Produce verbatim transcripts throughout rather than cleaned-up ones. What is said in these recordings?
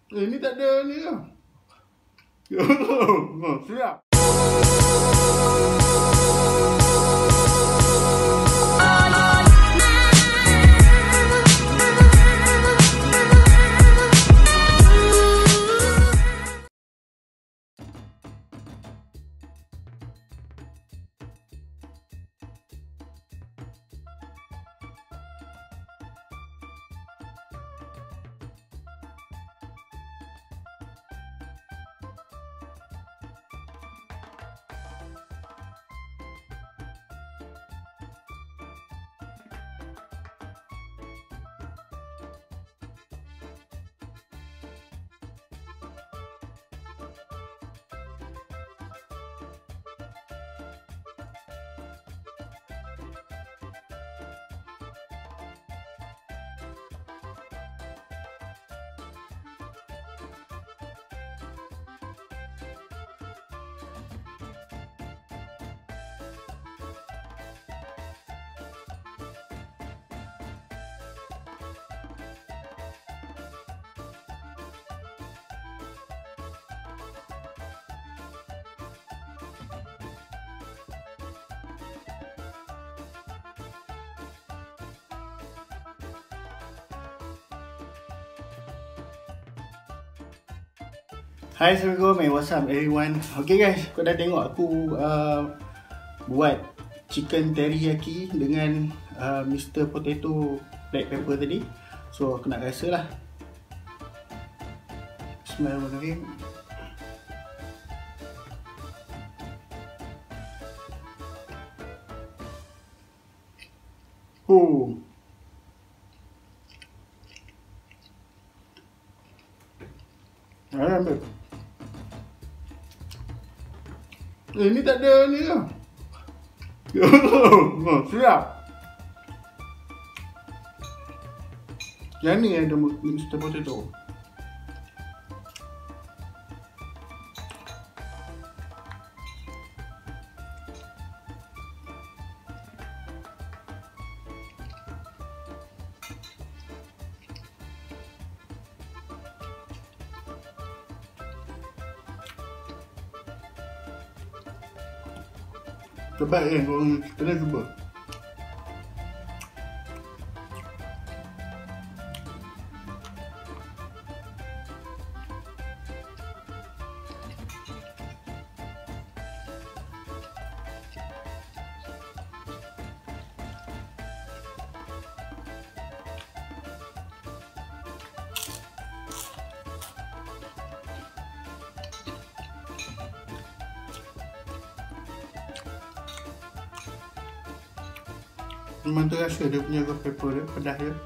Eh, ni tak ada ni lah. Siap. Hai, Assalamualaikum and what's up everyone. Okay guys, kau dah tengok aku uh, buat chicken teriyaki dengan uh, Mister Potato Black Pepper tadi. So aku nak rasa lah. Bismillahirrahmanirrahim. Oh, alright. Eh, ni tak ada ni lah. Siap. Yang ni ada Mister Potato. Terbaik kan, korang kena cuba. Memang terasa dia punya ghost pepper dia, pedas dia.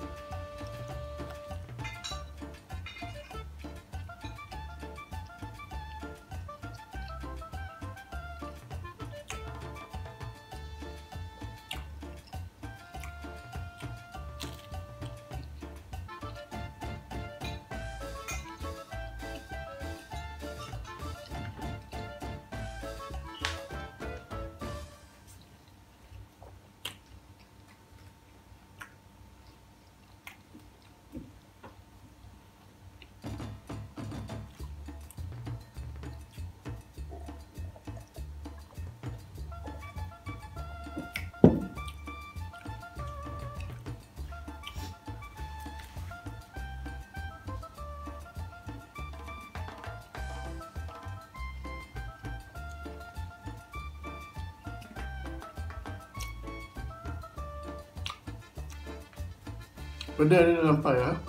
Pedas dia sampai ya.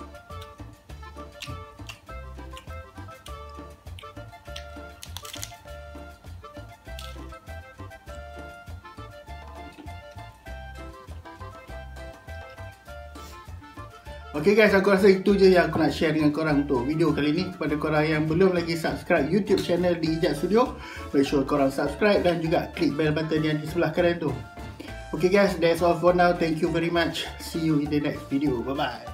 Okay guys, aku rasa itu je yang aku nak share dengan korang untuk video kali ni. Kepada korang yang belum lagi subscribe YouTube channel di Ijat Studio, make sure korang subscribe dan juga klik bell button yang di sebelah kanan tu. Okay guys, that's all for now. Thank you very much. See you in the next video. Bye bye.